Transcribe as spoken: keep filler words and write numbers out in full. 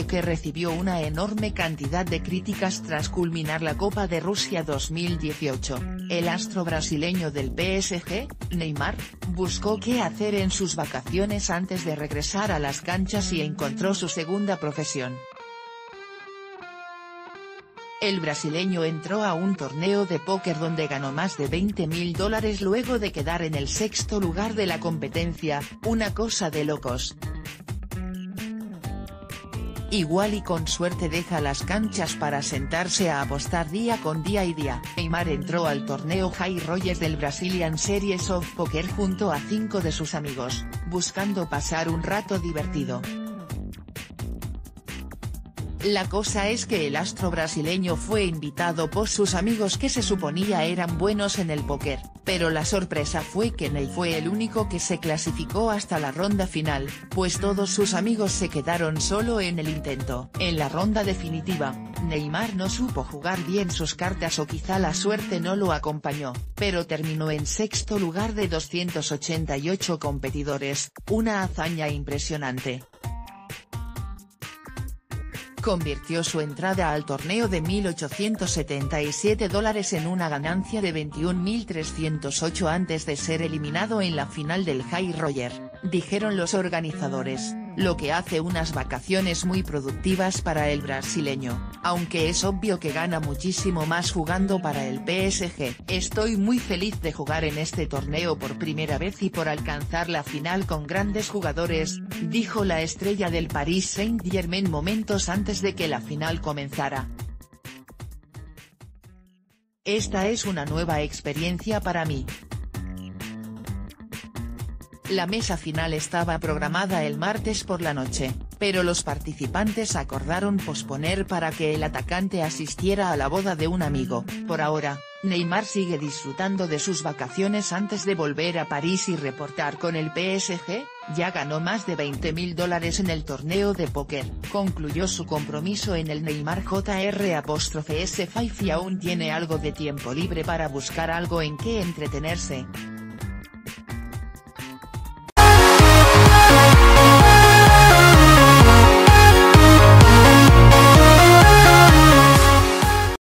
que recibió una enorme cantidad de críticas tras culminar la Copa de Rusia dos mil dieciocho, el astro brasileño del P S G, Neymar, buscó qué hacer en sus vacaciones antes de regresar a las canchas y encontró su segunda profesión. El brasileño entró a un torneo de póker donde ganó más de veinte mil dólares luego de quedar en el sexto lugar de la competencia, una cosa de locos. Igual y con suerte deja las canchas para sentarse a apostar día con día y día. Neymar entró al torneo High Rollers del Brazilian Series of Poker junto a cinco de sus amigos, buscando pasar un rato divertido. La cosa es que el astro brasileño fue invitado por sus amigos que se suponía eran buenos en el póker, pero la sorpresa fue que Ney fue el único que se clasificó hasta la ronda final, pues todos sus amigos se quedaron solo en el intento. En la ronda definitiva, Neymar no supo jugar bien sus cartas o quizá la suerte no lo acompañó, pero terminó en sexto lugar de doscientos ochenta y ocho competidores, una hazaña impresionante. Convirtió su entrada al torneo de mil ochocientos setenta y siete dólares en una ganancia de veintiún mil trescientos ocho antes de ser eliminado en la final del High Roller, dijeron los organizadores, lo que hace unas vacaciones muy productivas para el brasileño, aunque es obvio que gana muchísimo más jugando para el P S G. Estoy muy feliz de jugar en este torneo por primera vez y por alcanzar la final con grandes jugadores, dijo la estrella del Paris Saint-Germain momentos antes de que la final comenzara. Esta es una nueva experiencia para mí. La mesa final estaba programada el martes por la noche, pero los participantes acordaron posponer para que el atacante asistiera a la boda de un amigo. Por ahora, Neymar sigue disfrutando de sus vacaciones antes de volver a París y reportar con el P S G, ya ganó más de veinte mil dólares en el torneo de póker, concluyó su compromiso en el Neymar J R S cinco y aún tiene algo de tiempo libre para buscar algo en que entretenerse.